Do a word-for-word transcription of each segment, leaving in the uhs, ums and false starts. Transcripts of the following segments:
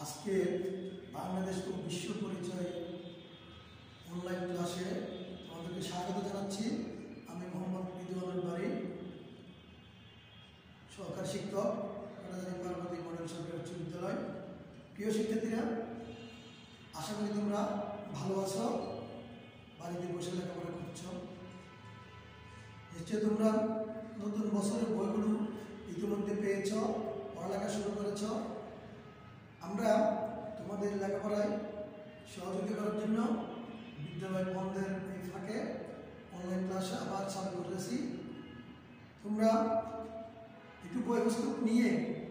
আজকে বাংলাদেশ ও বিশ্ব পরিচয় অনলাইন ক্লাসে আমাদেরকে স্বাগত জানাচ্ছি। আমি মোহাম্মদ রিদওয়ানুল বারী, সহকারী শিক্ষক, কাটাজানি পার্বতী মডেল সরকারি উচ্চ বিদ্যালয়। প্রিয় শিক্ষার্থীরা, আশা করি তোমরা ভালো আছো, বাড়িতে বসে লেখাপড়া করছো। নিশ্চয়ই তোমরা নতুন বছরের বইগুলো ইতিমধ্যে পেয়েছ, পড়ালেখা শুরু করেছ। আমরা তোমাদের লেখাপড়ায় সহযোগিতা করার জন্য বিদ্যালয় বন্ধের এই ফাঁকে অনলাইন ক্লাস আবার চালু করেছি। তোমরা একটু বই পুস্তক নিয়ে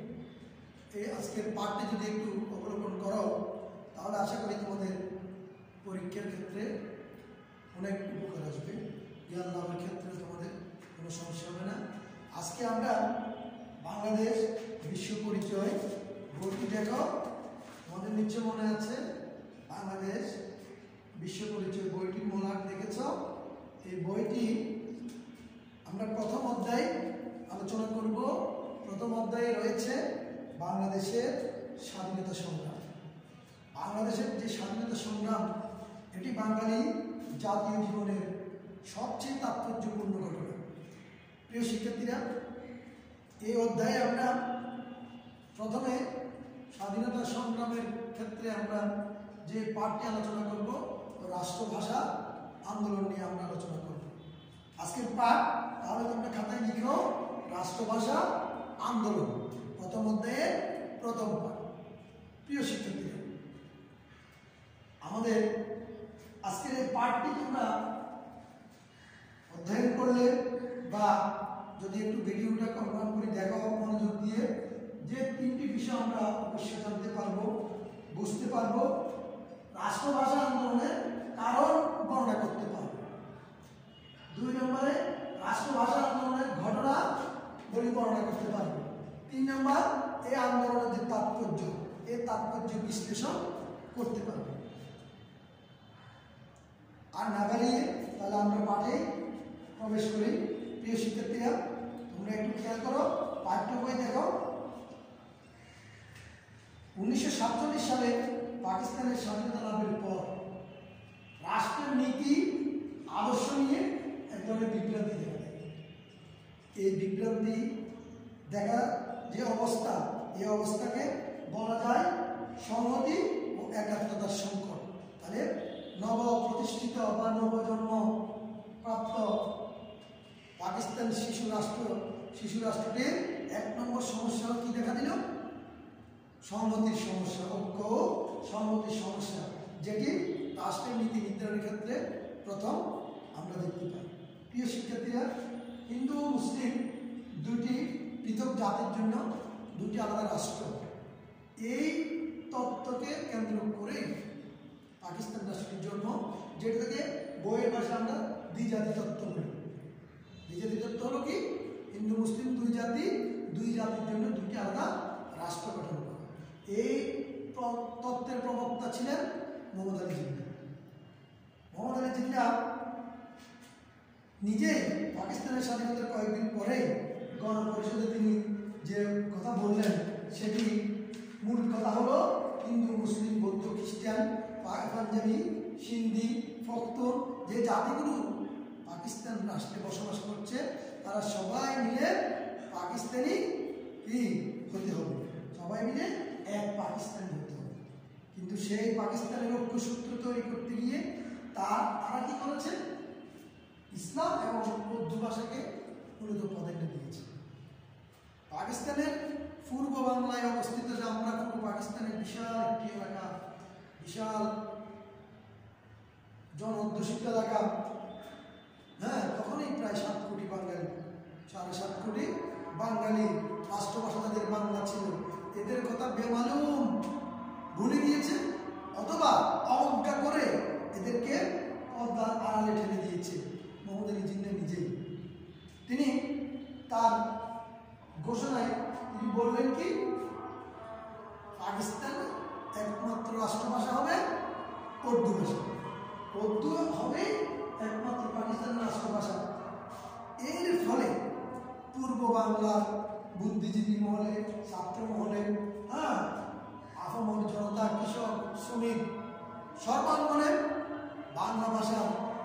এই আজকের পাঠটি যদি একটু অবলোকন করো, তাহলে আশা করি তোমাদের পরীক্ষার ক্ষেত্রে অনেক উপকার আসবে। জ্ঞান লাভের ক্ষেত্রে তোমাদের কোনো সমস্যা হবে না। আজকে আমরা বাংলাদেশ বিশ্ব পরিচয় বইটি দেখো, তোমাদের নিশ্চয় মনে আছে বাংলাদেশ বিশ্ব পরিচয় বইটির মূলাংশ দেখেছ। এই বইটি আমরা প্রথম অধ্যায় আলোচনা করব। প্রথম অধ্যায়ে রয়েছে বাংলাদেশের স্বাধীনতা সংগ্রাম। বাংলাদেশের যে স্বাধীনতা সংগ্রাম, এটি বাঙালি জাতীয় জীবনের সবচেয়ে তাৎপর্যপূর্ণ ঘটনা। প্রিয় শিক্ষার্থীরা, এই অধ্যায়ে আমরা প্রথমে স্বাধীনতা সংগ্রামের ক্ষেত্রে আমরা যে পাঠটি আলোচনা করব, রাষ্ট্রভাষা আন্দোলন নিয়ে আমরা আলোচনা করব আজকের পাঠ। তাহলে তোমরা খাতায় লিখো রাষ্ট্রভাষা আন্দোলন, প্রথম অধ্যায়ে প্রথম পাঠ। প্রিয় শিক্ষার্থীরা, আমাদের আজকের এই পাঠটি তোমরা অধ্যয়ন করলে বা যদি একটু ভিডিওটা কল্পনা করে দেখো মনোযোগ দিয়ে, যে তিনটি বিষয় আমরা অবশ্যই জানতে পারবো, বুঝতে পারবো। রাষ্ট্রভাষা আন্দোলনের কারণ বর্ণনা করতে পারবো। দুই নম্বরে রাষ্ট্রভাষা আন্দোলনের ঘটনা বলি বর্ণনা করতে পারবো। তিন নম্বর এই আন্দোলনের যে তাৎপর্য, এই তাৎপর্য বিশ্লেষণ করতে পারবো। আর না বাড়িয়ে তাহলে আমরা পাঠে প্রবেশ করি। প্রিয় শিক্ষার্থীরা, তোমরা একটু খেয়াল করো, পাঠ্য বই দেখো। উনিশশো সাতচল্লিশ সালে পাকিস্তানের স্বাধীনতা লাভের পর রাষ্ট্রের নীতি আদর্শ নিয়ে এক ধরনের বিভ্রান্তি দেখা দেয়। এই বিভ্রান্তি দেখা যে অবস্থা, এই অবস্থাকে বলা যায় সংহতি ও একাত্মতার সংকট। তাহলে নব প্রতিষ্ঠিত বা নবজন্ম প্রাপ্ত পাকিস্তান শিশু রাষ্ট্র শিশু রাষ্ট্রটির এক নম্বর সমস্যা কি দেখা দিল? সংহতির সমস্যা, ঐক্য ও সংহতির সমস্যা, যেটি রাষ্ট্রের নীতি নির্ধারণের ক্ষেত্রে প্রথম আমরা দেখতে পাই। প্রিয় শিক্ষার্থীরা, হিন্দু ও মুসলিম দুটি পৃথক জাতির জন্য দুটি আলাদা রাষ্ট্র, এই তত্ত্বকে কেন্দ্র করে পাকিস্তান রাষ্ট্রের জন্য, যেটা থেকে বইয়ের ভাষা আমরা দ্বিজাতি তত্ত্ব বলি। দ্বিজাতি তত্ত্ব হলো কি? হিন্দু মুসলিম দুই জাতি, দুই জাতির জন্য দুটি আলাদা রাষ্ট্র গঠন করা। এই তত্ত্বের প্রবক্তা ছিলেন মোহাম্মদ আলী জিন্নাহ। মোহাম্মদ আলী জিন্নাহ নিজে পাকিস্তানের স্বাধীনতার কয়েকদিন পরে গণপরিষদে তিনি যে কথা বললেন, সেটি মূল কথা হলো হিন্দু মুসলিম বৌদ্ধ খ্রিস্টান পাঞ্জাবি সিন্ধি ফখতর যে জাতিগুলো পাকিস্তান রাষ্ট্রে বসবাস করছে, তারা সবাই মিলে পাকিস্তানি কি হতে হবে, সবাই মিলে এক পাকিস্তানি হতে হবে। কিন্তু সেই পাকিস্তানের ঐক্যসূত্র তৈরি করতে গিয়ে তার তারা কি করেছে? ইসলাম এবং উর্দু ভাষাকে মূলত প্রাধান্য দিয়েছে। পাকিস্তানের পূর্ব বাংলায় অবস্থিত যে আমরা পূর্ব পাকিস্তানের বিশাল একটি এলাকা, বিশাল জন অধ্যুষিত এলাকা, হ্যাঁ, তখনই প্রায় সাত কোটি বাঙালি, সাড়ে সাত কোটি বাঙালি, রাষ্ট্রভাষা তাদের বাংলা ছিল। এদের কথা বেমালুম ভুলে গিয়েছে অথবা অবজ্ঞা করে এদেরকে পর্দার আড়ালে ঠেলে দিয়েছে মোহাম্মদ আলী জিন্নাহ নিজেই। তিনি তার ঘোষণায় তিনি বললেন কি, পাকিস্তান একমাত্র রাষ্ট্রভাষা হবে উর্দু ভাষা, উর্দু হবে একমাত্র পাকিস্তানের রাষ্ট্রভাষা। এর ফলে পূর্ব বাংলার বুদ্ধিজীবী মহলে, ছাত্র মহলে, হ্যাঁ, আপামর জনতা, কৃষক, শ্রমিক সর্বাঙ্গনে বাংলা ভাষা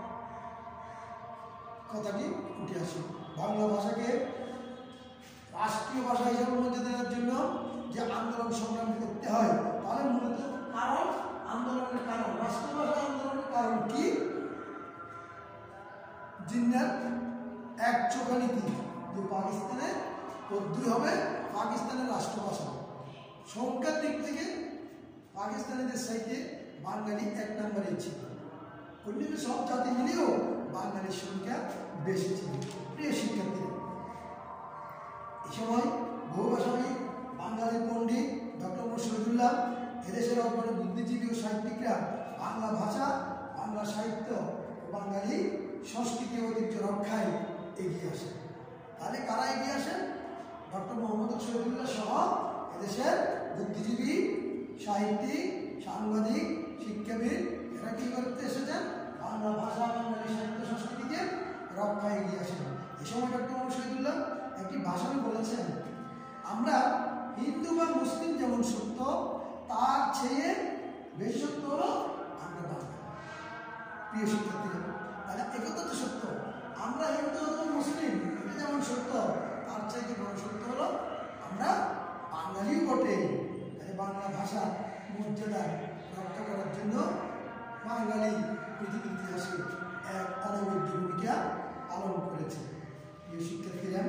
কথাটি উঠে আসে। বাংলা ভাষাকে রাষ্ট্রীয় ভাষা হিসাবে মর্যাদা দেওয়ার জন্য যে আন্দোলন সংগ্রাম করতে হয়, তাহলে মূলত কারণ আন্দোলনের কারণ রাষ্ট্রীয় ভাষা আন্দোলনের কারণ কি? জিন্নার এক চোখা নীতি, যে পাকিস্তানে উর্দু হবে পাকিস্তানের রাষ্ট্রভাষা। সংখ্যার দিক থেকে পাকিস্তানিদের সাইডে বাঙালি এক নম্বরে ছিল, অন্যান্য সব জাতি মিলেও বাঙালির সংখ্যা বেশি ছিল। প্রিয় শিক্ষার্থীরা, এই সময় বহুভাষাবিদ বাঙালি পণ্ডিত ডক্টর মোহাম্মদ শহীদুল্লাহ, এদেশের অগ্রণী বুদ্ধিজীবী ও সাহিত্যিকরা বাংলা ভাষা, বাংলা সাহিত্য ও বাঙালি সংস্কৃতি ঐতিহ্য রক্ষায় এগিয়ে আসেন। তাহলে কারা এগিয়ে আসেন? ডক্টর মোহাম্মদ শহীদুল্লাহ সহ এদেশের বুদ্ধিজীবী, সাহিত্যিক, সাংবাদিক, শিক্ষাবিদ, এরা কি করতে এসেছেন? বাংলা ভাষা, বাঙালি সাহিত্য সংস্কৃতিকে রক্ষায় এগিয়ে আসেন। এই সময় ডক্টর মোহাম্মদ শহীদুল্লাহ একটি ভাষণে বলেছেন, আমরা হিন্দু বা মুসলিম যেমন সত্য, তার চেয়ে বেশি সত্য হলো আমরা বাঙালি। প্রিয় শিক্ষার্থীরা, তাহলে একথা তো সত্য, আমরা হিন্দু অথবা মুসলিম এটা যেমন সত্য, তার চাইতে বড় সত্য হলো আমরা বাঙালিও বটে। তাই বাংলা ভাষা মর্যাদা রক্ষা করার জন্য বাঙালি পৃথিবীর ইতিহাসে এক অনবদ্য ভূমিকা পালন করেছে। প্রিয় শিক্ষার্থীরা,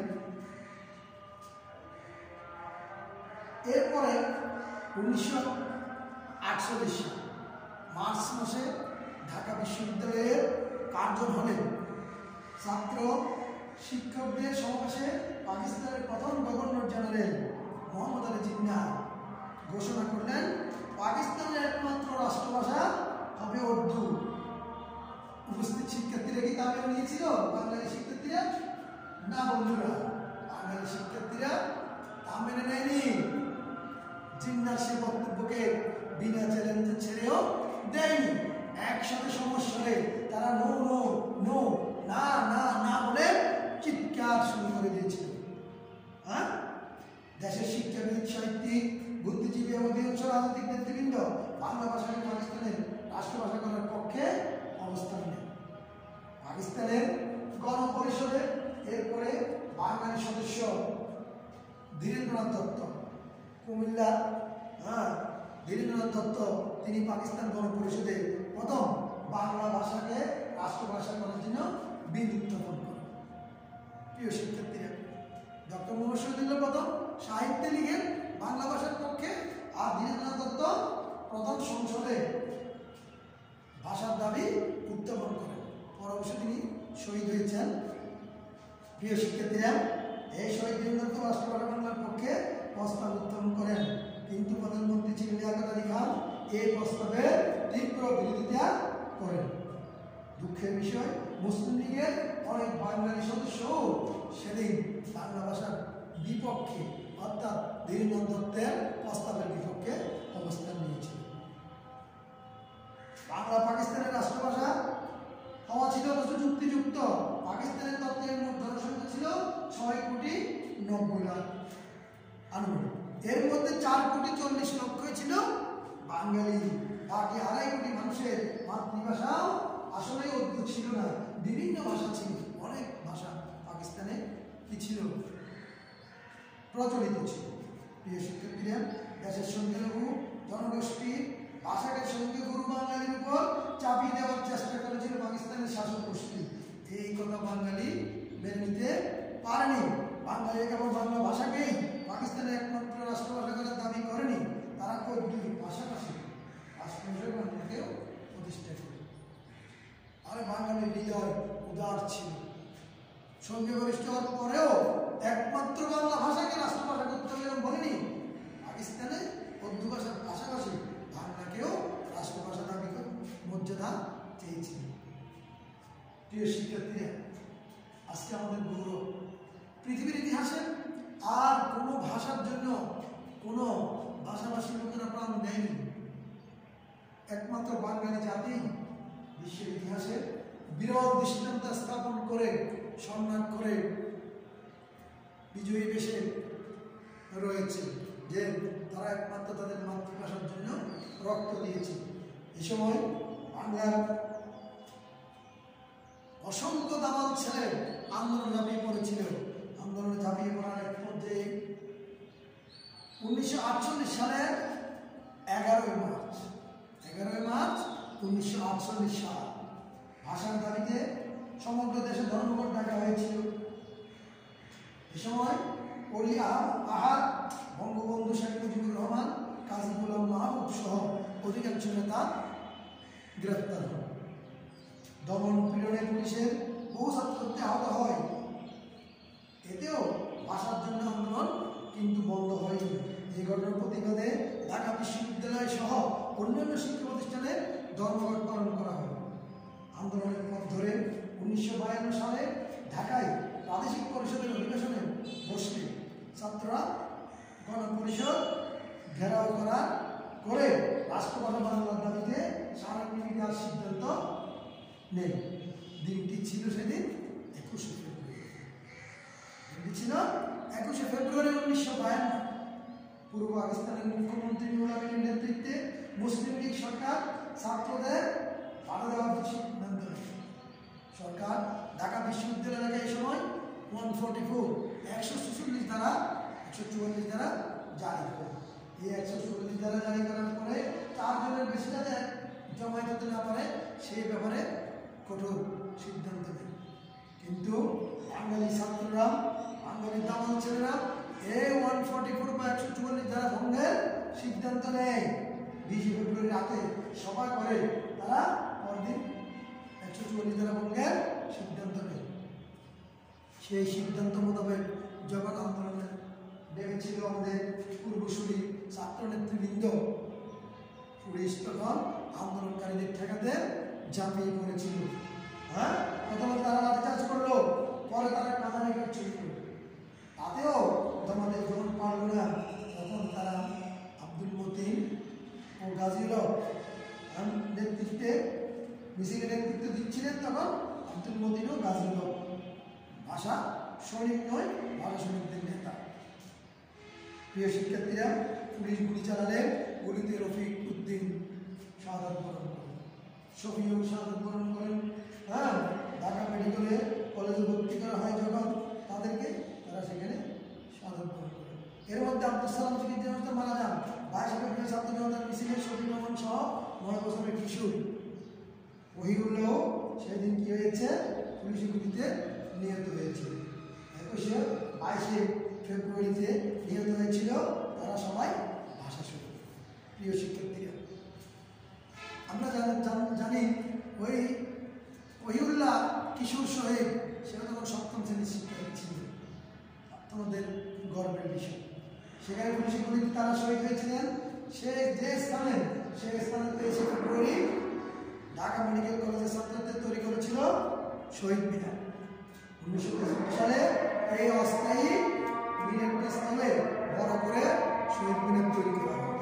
এরপরে উনিশশো আটচল্লিশ সাল মার্চ মাসে ঢাকা বিশ্ববিদ্যালয়ের কার্জন হলে ছাত্র শিক্ষকদের সমাবেশে পাকিস্তানের প্রথম গভর্নর জেনারেল মোহাম্মদ আলী জিন্না ঘোষণা করলেন, পাকিস্তানের একমাত্র রাষ্ট্রভাষা হবে উর্দু। উপস্থিত শিক্ষার্থীরা কি তা মেনে নিয়েছিল? বাঙালি শিক্ষার্থীরা? না বন্ধুরা, বাঙালি শিক্ষার্থীরা তা মেনে নেয়নি। জিন্নার সে বক্তব্যকে বিনা চ্যালেঞ্জে ছেড়েও দেয়নি। একসাথে সমস্যারে তারা নো নো নো না না না বলে চিৎকার শুরু করে দিয়েছিল। হ্যাঁ, দেশের শিক্ষাবিদ, সাহিত্যিক, বুদ্ধিজীবী এবং অধিকাংশ রাজনৈতিক নেতৃবৃন্দ বাংলা ভাষাকে পাকিস্তানের রাষ্ট্রভাষা করার পক্ষে অবস্থান নেয়। পাকিস্তানের গণপরিষদের এরপরে বাঙালি সদস্য ধীরেন্দ্রনাথ দত্ত, কুমিল্লা, হ্যাঁ ধীরেন্দ্রনাথ দত্ত, তিনি পাকিস্তান গণপরিষদে প্রথম বাংলা ভাষাকে রাষ্ট্রভাষা করার জন্য বিল উত্থাপন করেন। প্রিয় শিক্ষার্থীরা, ডক্টর মোহাম্মদ শহীদুল্লাহ প্রথম সাহিত্যে লিখেন বাংলা ভাষার পক্ষে, আর ধীরেন্দ্রনাথ দত্ত প্রথম সংসদে ভাষার দাবি উত্থাপন করেন। পরবর্তী তিনি শহীদ হয়েছেন। প্রিয় শিক্ষার্থীরা, এই শহীদ ধীরেন্দ্রনাথ রাষ্ট্রভাষা বাংলার পক্ষে প্রস্তাব উত্থাপন করেন, কিন্তু প্রধানমন্ত্রী ছিলেন লিয়াকত আলী খান এই প্রস্তাবের তীব্র বিরোধিতা করেন। দুঃখের বিষয়, মুসলিম লীগের অনেক বাঙালি সদস্য সেদিন বাংলা ভাষার বিপক্ষে অর্থাৎ ধীরেন্দ্রনাথ দত্তের প্রস্তাবের বিপক্ষে অবস্থান নিয়েছিল। বাংলা পাকিস্তানের রাষ্ট্রভাষা হওয়া ছিল অবশ্য যুক্তিযুক্ত। পাকিস্তানের তত্ত্বের মোট জনসংখ্যা ছিল ছয় কোটি নব্বই লাখ আনুমানিক। এর মধ্যে চার কোটি চল্লিশ লক্ষই ছিল বাঙালি। বাকি আড়াই কোটি মানুষের মাতৃভাষাও আসলে উর্দু ছিল না, বিভিন্ন ভাষা ছিল। অনেক ভাষা পাকিস্তানে কি ছিল? প্রচলিত ছিল। প্রিয় শিক্ষার্থীরা, দেশের সংখ্যালঘু জনগোষ্ঠী ভাষাকে সংখ্যাগুরু বাঙালির উপর চাপিয়ে দেওয়ার চেষ্টা করেছিল পাকিস্তানের শাসক গোষ্ঠী। এই কথা বাঙালি মেনে নিতে পারেনি। বাঙালি কেবল বাংলা ভাষাকেই পাকিস্তানের একমাত্র রাষ্ট্রভাষা করার দাবি করেনি, তারা দুই পাশাপাশি রাষ্ট্রভাষা বাংলাকেও প্রতিষ্ঠা করে। আর বাঙালির হৃদয় উদার ছিল। সংখ্যাগরিষ্ঠ হওয়ার পরেও একমাত্র বাংলা ভাষাকে রাষ্ট্রভাষা করতে হবে বলেনি, পাকিস্তানে উর্দু ভাষার পাশাপাশি বাংলাকেও রাষ্ট্রভাষা দাবি করে মর্যাদা চেয়েছিল। প্রিয় শিক্ষার্থীরা, আজকে আমাদের গৌরব, পৃথিবীর ইতিহাসে আর কোনো ভাষার জন্য কোনো ভাষাভাষী লোকেরা প্রাণ দেয়নি। একমাত্র বাঙালি জাতি বিশ্বের ইতিহাসে বিরল দৃষ্টান্ত স্থাপন করে সম্মান করে বিজয়ী বেশে রয়েছে, যে তারা একমাত্র তাদের মাতৃভাষার জন্য রক্ত দিয়েছে। এ সময় বাংলার অসংখ্য দামাল ছেলে আন্দোলন ঝাঁপিয়ে পড়েছিল। আন্দোলনে ঝাঁপিয়ে পড়ার এক পর্যায়ে উনিশশো আটচল্লিশ সালের এগারোই মার্চ এগারোই মার্চ উনিশশো আটচল্লিশ সাল ভাষার দাবিতে সমগ্র দেশে ধর্মঘট ডাকা হয়েছিল। এ সময় অলি আহাদ, বঙ্গবন্ধু শেখ মুজিবুর রহমান, কাজী গোলাম মাহবুব সহ অধিকাংশ নেতা গ্রেপ্তার হন। দমন পীড়নে পুলিশের বহু ছাত্রছাত্রী আহত হয়। এতেও ভাষার জন্য আন্দোলন কিন্তু বন্ধ হয়নি। এই ঘটনার প্রতিবাদে ঢাকা বিশ্ববিদ্যালয় সহ অন্যান্য শিক্ষা প্রতিষ্ঠানে ধর্মঘট পালন করা হয়। আন্দোলনের পথ ধরে উনিশশো বায়ান্ন সালে ঢাকায় প্রাদেশিক পরিষদের অধিবেশনে বসলে ছাত্ররা গণপরিষদ ঘেরাও করা করে রাষ্ট্রভাষা বাংলার দাবিতে সারাংগঠনিক সিদ্ধান্ত নেই। দিনটি ছিল সেদিন একুশে ফেব্রুয়ারি দিনটি ছিল একুশে ফেব্রুয়ারি উনিশশো বায়ান্ন। পূর্ব পাকিস্তানের মুখ্যমন্ত্রী নুরুল আমিনের নেতৃত্বে মুসলিম লীগ সরকার ছাত্রদের বাধা দেওয়ার সিদ্ধান্ত নেয়। সরকার ঢাকা বিশ্ববিদ্যালয় এই সময় ওয়ান ফোর্টি ফোর একশো চুচল্লিশ ধারা একশো চুয়াল্লিশ ধারা জারি করে। এই একশো চুয়াল্লিশ ধারা জারি করার পরে চারজনের বেশি যাতে জমায়েত হতে না পারে সেই ব্যাপারে কঠোর সিদ্ধান্ত নেয়। কিন্তু বাঙালি ছাত্ররা, বাঙালি দামাল ছেলেরা এই ওয়ান ফোর্টি ফোর বা একশো চুয়াল্লিশ ধারা ভঙ্গের সিদ্ধান্ত নেয়। বিশে ফেব্রুয়ারি রাতে সভা করে তারা পরদিন একশো চুয়াল্লিশ ধারা ভঙ্গের সিদ্ধান্ত নেয়। সেই সিদ্ধান্ত মোতাবেক যখন আন্দোলনে ডেকেছিল আমাদের পূর্বসূরি ছাত্র নেতৃবৃন্দ, পুলিশ তখন আন্দোলনকারীদের ঠেকাতে ঝাঁপিয়ে পড়েছিল। হ্যাঁ, প্রথমে তারা লাঠিচার্জ করলো, পরে তারা কাঁদানি শুরু করলো। তাতেও তোমাদের যখন পারল না, তখন তারা আব্দুল মতিন ও গাজীর নেতৃত্বে মিছিলের নেতৃত্ব দিচ্ছিলেন। তখন আব্দুল মতিন ও গাজীর ভাষা সৈনিক নয়, ভাষা সৈনিকদের নেতা। প্রিয় শিক্ষার্থীরা, পুলিশ গুলি চালালে গুলিতে রফিক উদ্দিন শাহাদাত বরণ করেন, শফিউল শাহাদাত বরণ করেন। হ্যাঁ, ঢাকা মেডিকেলে কলেজে ভর্তি করা হয় যখন তাদেরকে, তারা সেখানে শাহাদাত বরণ করেন। এর মধ্যে আব্দুল সালাম চিকিৎসা মারা যান। বাইশ ফেব্রুয়ারি ছাত্র জনতার মিছিলে শফিক রহমান সহ নয় বছরের কিশোর ওহিউল্লাহ সেদিন কি হয়েছে, পুলিশি গুলিতে নিহত হয়েছিল। একুশে বাইশে ফেব্রুয়ারিতে নিহত হয়েছিল তারা সবাই ভাষা শহীদ। প্রিয় শিক্ষার্থীরা, আমরা জানি ওই ওহিউল্লাহ কিশোর শহীদ, সেটা তখন সপ্তম শ্রেণীর শিক্ষার্থী ছিল। তোমাদের গর্বের বিষয়, সেখানে পুলিশি গুলিতে তারা শহীদ হয়েছিলেন। সে যে স্থানে, সেই স্থানে তেইশে ফেব্রুয়ারি ঢাকা মেডিকেল কলেজের ছাত্রদের তৈরি করেছিল শহীদ মিনার। উনিশশো তেষট্টি সালে এই অস্থায়ী মিনারটা স্থলে বড় করে শহীদ মিনার তৈরি করা হয়।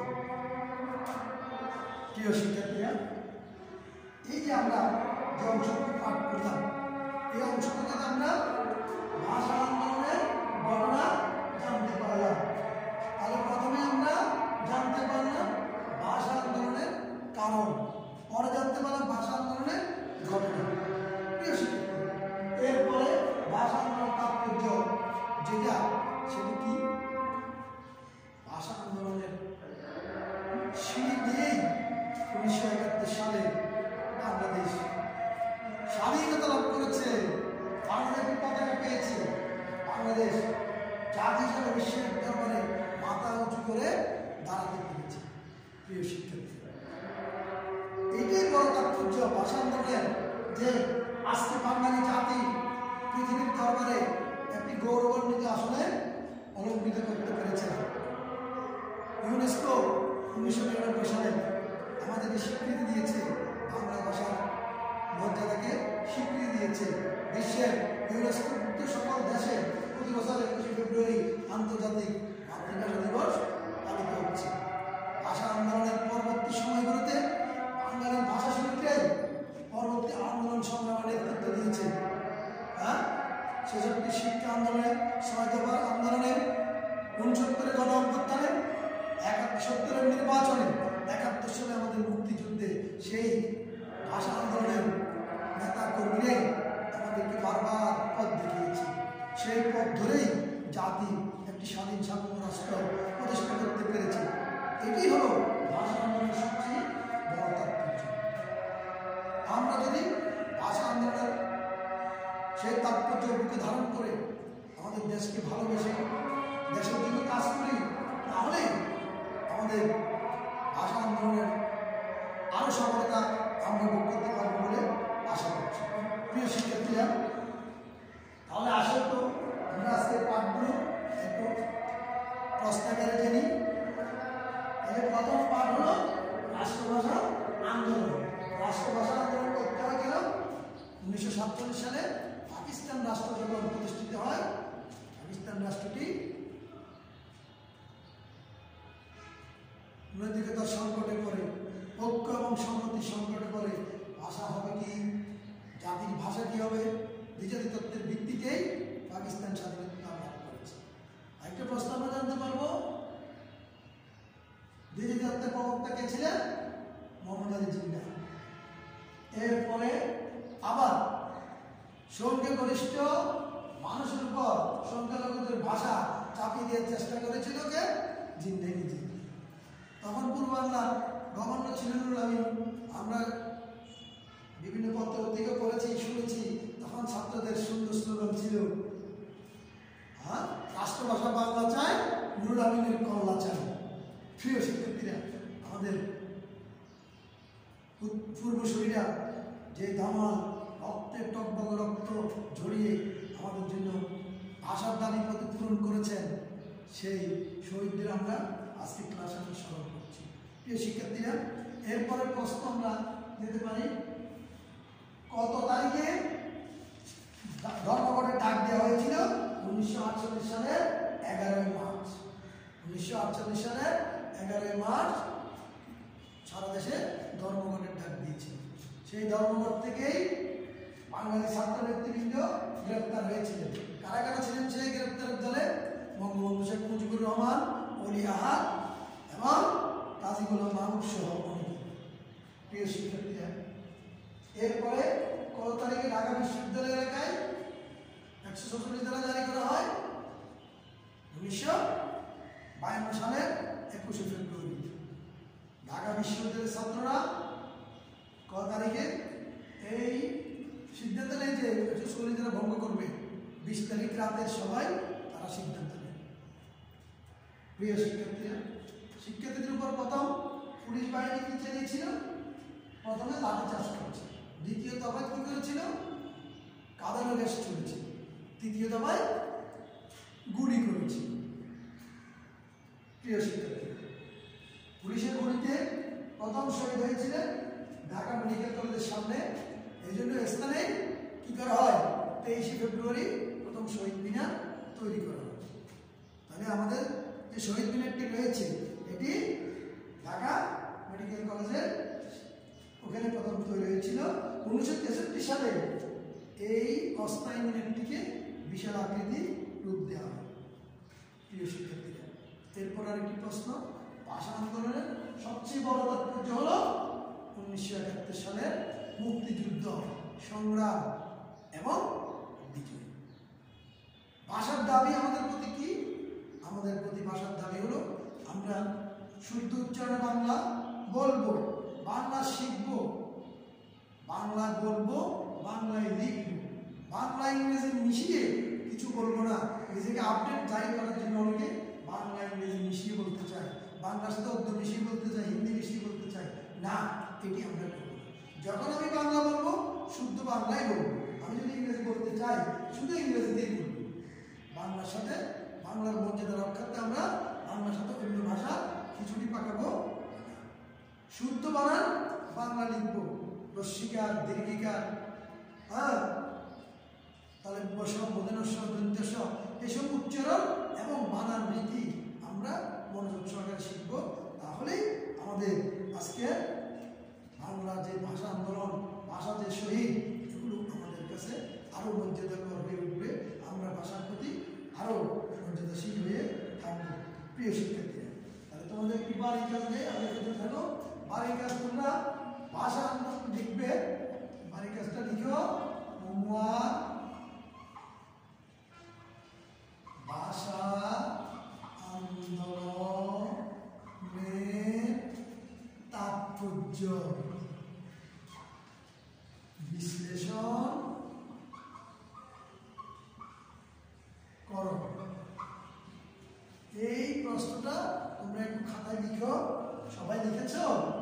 প্রিয় শিক্ষার্থীরা, এই যে আমরা যে অংশটুকু পাঠ করলাম, এই অংশটুকুতে আমরা ভাষা আন্দোলনের ঘটনা জানতে পারলাম। তাহলে প্রথমে আমরা জানতে পারলাম ভাষা আন্দোলনের কারণ, পরে জানতে পারলাম ভাষা আন্দোলনের ঘটনা। প্রিয় শিক্ষার্থী, এরপরে ভাষা আন্দোলন তাৎপর্য যেটা, সেটা কি? ভাষা আন্দোলনের সিঁড়ি দিয়েই উনিশশো একাত্তর সালে বাংলাদেশ স্বাধীনতা লাভ করেছে, বাংলাদেশের পতাকা পেয়েছে। বাংলাদেশ জাতি হিসাবে বিশ্বের দরবারে মাথা উঁচু করে দাঁড়াতে পেরেছে। প্রিয় শিক্ষার্থী, এটাই বড় তাৎপর্য ভাষা আন্দোলনের, যে আজকে বাঙালি জাতি পৃথিবীর দরবারে একটি গৌরবান্বিত আসনে অলঙ্কৃত করতে পেরেছে। ইউনেস্কো উনিশশো নিরানব্বই সালে আমাদেরকে স্বীকৃতি দিয়েছে, বাংলা ভাষার মর্যাদাকে স্বীকৃতি দিয়েছে। বিশ্বের ইউনেস্কোভুক্ত সকল দেশে প্রতি বছর একুশে ফেব্রুয়ারি আন্তর্জাতিক মাতৃভাষা দিবস পালিত হচ্ছে। ভাষা আন্দোলনের পরবর্তী সময়গুলোতে বাঙালির ভাষা শহীদরাই পরবর্তী আন্দোলন সংগ্রামে নেতৃত্ব দিয়েছে। হ্যাঁ, ছেষট্টি শিক্ষা আন্দোলনে, ছয় দফার আন্দোলনে, উনসত্তরের গণ অভ্যুত্থানে, একাত্তর সমাজশীল সাম্য রাষ্ট্র প্রতিষ্ঠা করতে পেরেছে। এটি হলো ভাষা আন্দোলনের সবচেয়ে বড় তাৎপর্য। আমরা যদি ভাষা আন্দোলনের সেই তাৎপর্য বুকে ধারণ করে আমাদের দেশকে ভালোবেসে দেশের জন্য কাজ করি, তাহলে আমাদের ভাষা আন্দোলনের আরো সফলতা আমরা ভোগ করতে পারবো বলে আশা করছি। প্রিয় শিক্ষার্থীরা, তাহলে আসলে তো আমরা আজকে পাঠগুলো একটু প্রশ্নাগারে জেনি। তাহলে প্রথম পাঠ হলো রাষ্ট্রভাষা আন্দোলন। রাষ্ট্রভাষা আন্দোলন করতে হয় কেন? উনিশশো সাতচল্লিশ সালে পাকিস্তান রাষ্ট্র যখন প্রতিষ্ঠিত হয়, পাকিস্তান রাষ্ট্রটি নৈতিকতার সংকটে পড়ে, ঐক্য এবং সংহতির সংকটে পড়ে। ভাষা হবে কি, জাতির ভাষা কি হবে, দ্বিজাতি তত্ত্বের ভিত্তিতেই পাকিস্তান স্বাধীনতা লাভ করেছে। আরেকটা প্রশ্ন আমরা জানতে পারবো, দ্বিজাতি তত্ত্বের প্রবক্তা কে ছিলেন? মোহাম্মদ আলী জিন্নাহ। এরপরে আবার সংখ্যাগরিষ্ঠ মানুষের উপর সংখ্যালঘুদের ভাষা চাপিয়ে দেওয়ার চেষ্টা করেছিল কে? জিন্নাহ নিজে। তখন পূর্ব বাংলার গভর্নর ছিলেন নুরুল আমিন। আমরা বিভিন্ন পত্র পত্রিকা পড়েছি, শুনেছি, তখন ছাত্রদের সুন্দর স্লোগান ছিল, হ্যাঁ, রাষ্ট্রভাষা বাংলা চাই, নুরুল আমিনের কল্লা চাই। প্রিয় শিক্ষার্থীরা, আমাদের পূর্বসূরীরা যে দামাল রক্তের টকবগ রক্ত ঝরিয়ে আমাদের জন্য ভাষার দাবি প্রতিপূরণ করেছেন, সেই শহীদদের আমরা আজকে ক্লাসে আমরা স্মরণ করছি। প্রিয় শিক্ষার্থীরা, এরপরে প্রশ্ন আমরা দিতে পারি, কত তারিখে ধর্মঘটের ডাক দেওয়া হয়েছিল? উনিশশো আটচল্লিশ সালের এগারোই মার্চ। উনিশশো আটচল্লিশ সালের এগারোই মার্চ সারা দেশে ধর্মঘটের ডাক দিয়েছিল। সেই ধর্মঘট থেকেই বাঙালি ছাত্র নেতৃবৃন্দ গ্রেপ্তার হয়েছিলেন। কারা কারা ছিলেন সেই গ্রেপ্তারের দলে? বঙ্গবন্ধু শেখ মুজিবুর রহমান, অলি আহাদ এবং কাজী গোলাম মাহবুব সহ অনেকে। প্রিয় শিক্ষার্থীরা, এরপরে কত তারিখে ঢাকা বিশ্ববিদ্যালয় এলাকায় একশো ছচল্লিশ ধারা জারি করা হয়? উনিশশো বায়ান্ন সালের একুশে ফেব্রুয়ারি। ঢাকা বিশ্ববিদ্যালয়ের ছাত্ররা কত তারিখে এই সিদ্ধান্ত নেয় যে একশো ছচল্লিশ ধারা ভঙ্গ করবে? বিশ তারিখ রাতের সবাই তারা সিদ্ধান্ত নেয়। প্রিয় শিক্ষার্থীরা, শিক্ষার্থীদের উপর প্রথম পুলিশ বাহিনী কি চালিয়েছিল? প্রথমে লাঠিচার্জ করেছে, দ্বিতীয় দফায় কি করেছিল? কাঁদানো গ্যাস চলেছে, তৃতীয় দফায় গুলি করেছে। প্রিয় শিক্ষার্থী, পুলিশের গুলিতে প্রথম শহীদ হয়েছিলেন ঢাকা মেডিকেল কলেজের সামনে। এই জন্য স্থানে কি করা হয়? তেইশে ফেব্রুয়ারি প্রথম শহীদ মিনার তৈরি করা হয়। তাহলে আমাদের যে শহীদ মিনারটি রয়েছে, এটি ঢাকা মেডিকেল কলেজের ওখানে প্রথম তৈরি হয়েছিল। উনিশশো তেষট্টি সালে এই অস্থায়ী মিনারটিকে বিশাল আকৃতি রূপ দেওয়া হয়। প্রিয় শিক্ষার্থীরা, এরপর আরেকটি প্রশ্ন, ভাষা আন্দোলনের সবচেয়ে বড় তাৎপর্য হল উনিশশো একাত্তর সালের মুক্তিযুদ্ধ, সংগ্রাম এবং বিজয়। ভাষার দাবি আমাদের প্রতি কি? আমাদের প্রতি ভাষার দাবি হলো আমরা শুদ্ধ উচ্চারণে বাংলা বলবো, বাংলা শিখবো, বাংলা বলবো, বাংলায় লিখবো। বাংলা ইংরেজি মিশিয়ে কিছু বলবো না। নিজেকে আপডেট জারি করার জন্য অনেকে বাংলা ইংরেজি মিশিয়ে বলতে চায়, বাংলার সাথে উর্দু মিশিয়ে বলতে চায়, হিন্দি মিশিয়ে বলতে চায়। না, এটি আমরা করবো। যখন আমি বাংলা বলবো, শুদ্ধ বাংলায় বলবো। আমি যদি ইংরেজি বলতে চাই, শুধু ইংরেজিতেই বলবো। বাংলার সাথে বাংলার মর্যাদা রক্ষার্থে আমরা বাংলার সাথে অন্য ভাষা খিচুড়ি পাকাবো। শুদ্ধ বানান বাংলা লিখবো, রস্বীকার, দীর্ঘিকার, হ্যাঁ, তাহলে বস, মদনস্ব, দন্তেস্ব, এসব উচ্চারণ এবং বানান রীতি আমরা মনোযোগ সহকারে শিখবো। তাহলে আমাদের আজকে বাংলা যে ভাষা আন্দোলন, ভাষা যে শহীদ, এগুলো আমাদের কাছে আরো মর্যাদাকর হয়ে উঠবে। আমরা ভাষার প্রতি আরো মর্যাদাশীল হয়ে থাকবো। প্রিয় শিক্ষার্থীরা, তাহলে তোমাদের কি বাড়ি কাজ নেই? আমাদের কাছে থাকো বাড়ির কাজ। তোমরা ভাষা আন্দোলন লিখবে, বাড়ির কাজটা লিখো। হোমওয়ার্ক, ভাষা বিশ্লেষণ করো। এই প্রশ্নটা তোমরা একটু খাতায় লিখো। সবাই লিখেছ?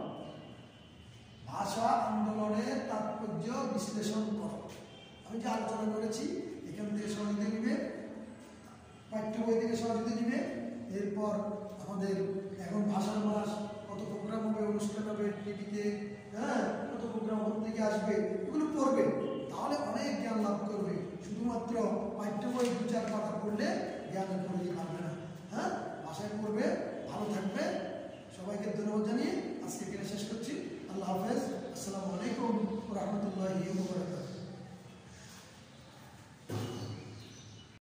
ভাষা আন্দোলনের তাৎপর্য বিশ্লেষণ করো। আমি যে আলোচনা করেছি এখান থেকে সহযোগিতা নিবে, পাঠ্য বই থেকে সহযোগিতা নিবে। এরপর আমাদের এখন ভাষার মাস, কত প্রোগ্রাম হবে, অনুষ্ঠান হবে টিভিতে, হ্যাঁ কত প্রোগ্রাম থেকে আসবে, এগুলো পড়বে। তাহলে অনেক জ্ঞান লাভ করবে। শুধুমাত্র পাঠ্য বই দু চার পাতা পড়লে